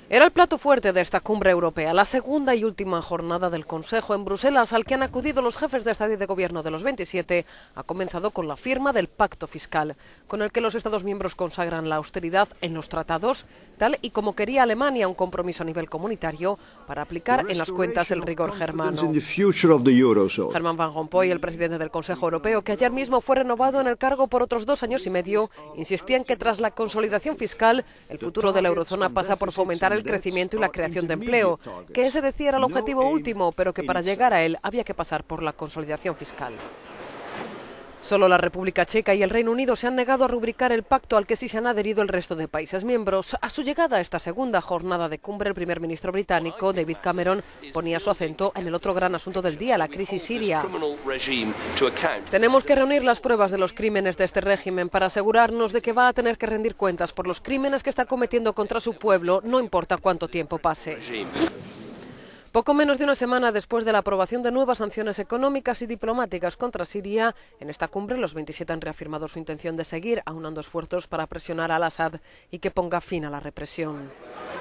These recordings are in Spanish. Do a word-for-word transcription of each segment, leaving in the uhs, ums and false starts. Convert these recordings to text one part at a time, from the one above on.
Era el plato fuerte de esta cumbre europea, la segunda y última jornada del Consejo en Bruselas, al que han acudido los jefes de Estado y de Gobierno de los veintisiete, ha comenzado con la firma del Pacto Fiscal, con el que los Estados miembros consagran la austeridad en los tratados, tal y como quería Alemania, un compromiso a nivel comunitario para aplicar en las cuentas el rigor germano. Herman Van Rompuy, el presidente del Consejo Europeo, que ayer mismo fue renovado en el cargo por otros dos años y medio, insistía en que tras la consolidación fiscal, el futuro de la eurozona pasa por fomentar el crecimiento y la creación de empleo, que ese decía era el objetivo último, pero que para llegar a él había que pasar por la consolidación fiscal. Solo la República Checa y el Reino Unido se han negado a rubricar el pacto al que sí se han adherido el resto de países miembros. A su llegada a esta segunda jornada de cumbre, el primer ministro británico, David Cameron, ponía su acento en el otro gran asunto del día, la crisis siria. Tenemos que reunir las pruebas de los crímenes de este régimen para asegurarnos de que va a tener que rendir cuentas por los crímenes que está cometiendo contra su pueblo, no importa cuánto tiempo pase. Poco menos de una semana después de la aprobación de nuevas sanciones económicas y diplomáticas contra Siria, en esta cumbre los veintisiete han reafirmado su intención de seguir aunando esfuerzos para presionar al Assad y que ponga fin a la represión.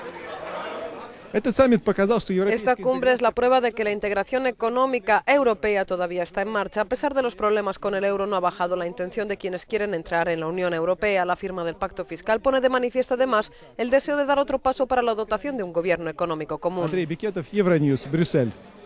Esta cumbre es la prueba de que la integración económica europea todavía está en marcha. A pesar de los problemas con el euro, no ha bajado la intención de quienes quieren entrar en la Unión Europea. La firma del Pacto Fiscal pone de manifiesto además el deseo de dar otro paso para la dotación de un gobierno económico común.